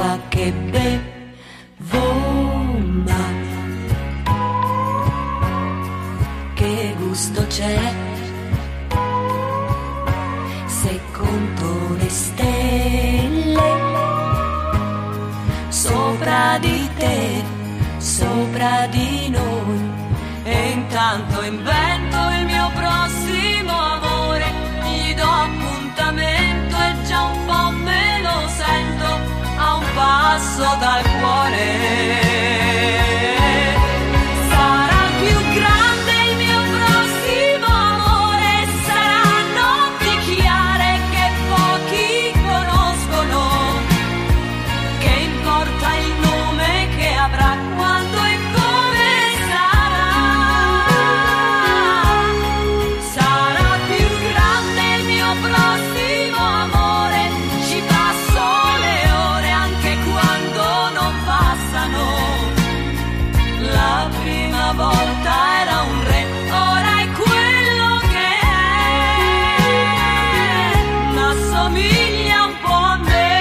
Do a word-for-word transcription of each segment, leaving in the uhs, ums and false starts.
sera che bevo, ma che gusto c'è se conto le stelle sopra di te, sopra di noi, e intanto invento il mio prossimo amore, gli do appuntamento e già un po' me lo sento a un passo dal cuore. Sarà più grande il mio prossimo amore, saranno notti chiare che pochi conoscono, che importa il nome che avrà, quando e come sarà. Sarà più grande il mio prossimo amore, ci passo le ore anche quando non passano. La prima volta era un re, ora è quello che è, ma somiglia un po' a me.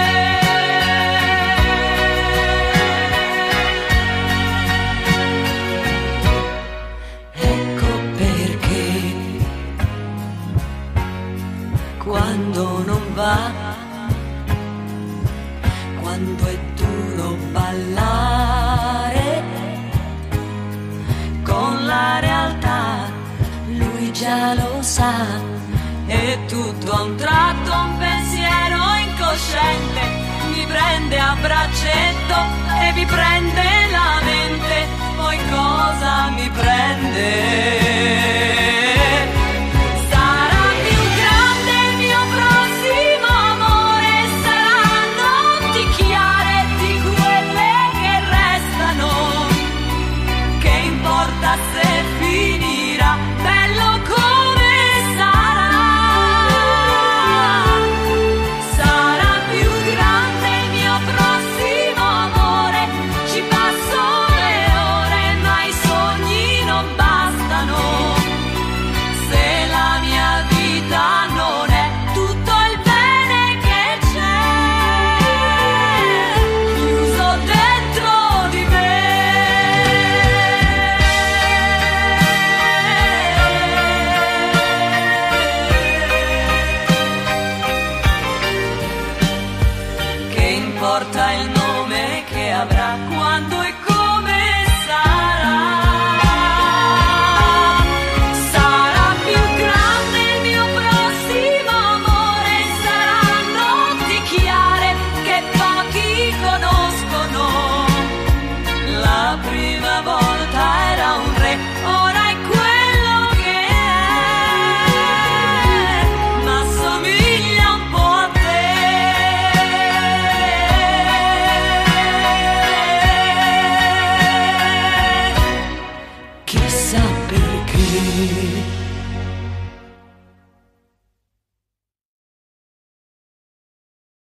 Ecco perché quando non va, quando è duro ballare con la realtà, lui già lo sa, e tutto a un tratto un pensiero incosciente mi prende a braccetto e mi prende la mente, poi cosa mi prende? Sarà più grande il mio prossimo amore, saranno notti chiare di quelle che restano, che importa se finirà, bello come sarà. Sarà più grande il mio prossimo amore, ci passo le ore ma i sogni non bastano, se la mia vita non è tutto il bene che c'è chiuso dentro di me. Che importa il nome che avrà, quando